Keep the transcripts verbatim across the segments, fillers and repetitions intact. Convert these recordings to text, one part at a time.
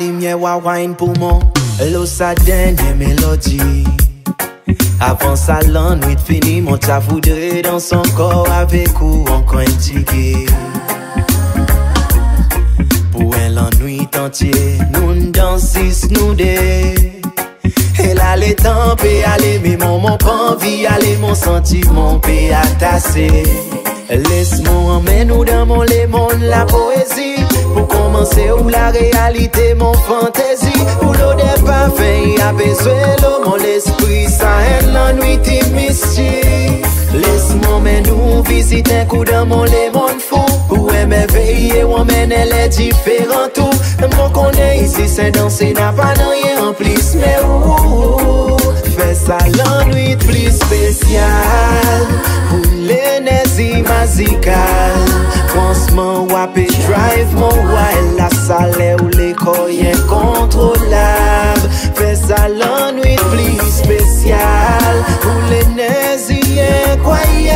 lumière wa wine pour mon l'eau sa dernière mélodie. Avant ça l'ennui fini, mon t'a voudrait dans son corps avec ou encore indiqué. Pour un l'ennui entier, nous dansons nous deux. Et là les temps peut aller, mais mon mon pas envie aller, mon sentiment peut attacher. Laisse-moi emmener nous dans mon lemon la poésie. Pour commencer où la réalité mon fantaisie. Où l'eau des parfums a besoin l'eau mon l'esprit ça haine l'ennui t'y mystique. Laisse-moi emmener nous visiter un coup dans mon lemon fou. Où émerveiller ou emmène les différents tout. Mon qu'on est ici c'est danser n'a pas rien en plus. Mais où fais ça l'ennui plus spécial. Pour Lenerzi Mazikal. Franchement wapé drive mon wild. La salle ou l'école incontrôlable. Fais ça l'ennui plus spécial. Pour Lenerzi incroyable.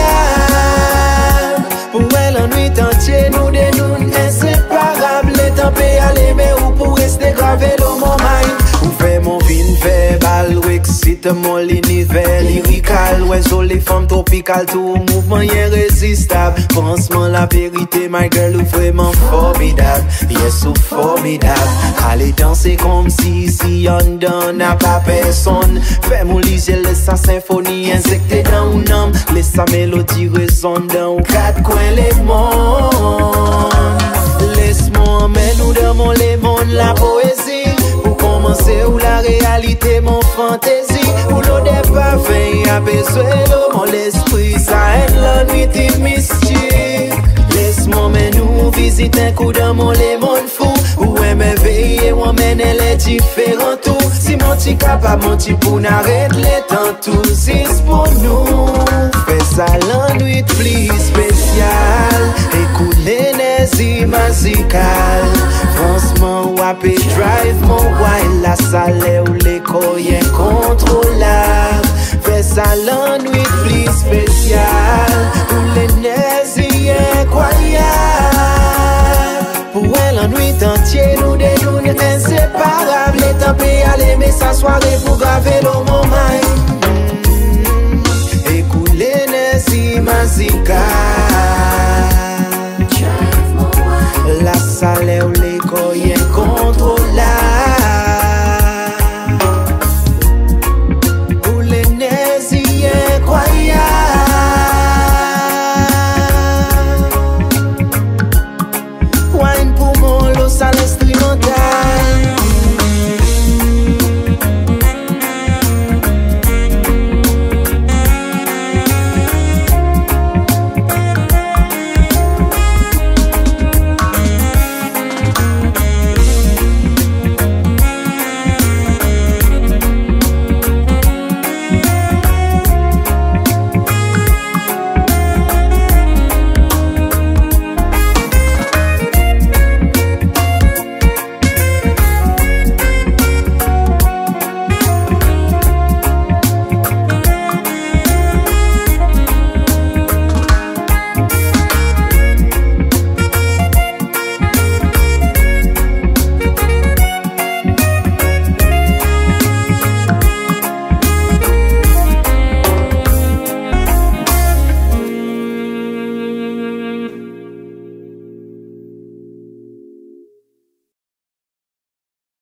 Pour elle l'ennui entier nous de nous inséparables. Les temps peut aller mais où pour rester gravé dans mon mind. Ou fait mon vin fait bal ou excite mon l'univers lyrical. Ouais sur les femmes tropicales tout mouvement irrésistable. Franchement la vérité my girl ou vraiment formidable. Yes ou formidable. Allez danser comme si si on donne à pas personne. Fais-moi liser laisse sa symphonie insectée dans un âme. Laisse sa mélodie résonne dans quatre coins les mondes. Laisse-moi emmener nous dans mon lemon la poésie. Pour commencer où la réalité mon fantaisie. Où l'eau des parfums a besoin l'eau mon l'esprit ça aide l'ennui t'y mystique. Laisse-moi emmener nous visiter un coup dans mon lemon fou. Où émerveiller ou emmène les différents tout. Si mon petit capable mon petit pour n'arrête les temps tout. C'est pour nous. Fais ça l'ennui plus spécial. Écoute Lenerzi Mazikal. Franchement wapé drive mon wild. La salle ou l'école incontrôlable. Fais ça l'ennui plus spécial. Pour Lenerzi incroyable. Pour elle l'ennui entier nous de nous inséparables. Les temps peut aller mais sa soirée pour graver l'eau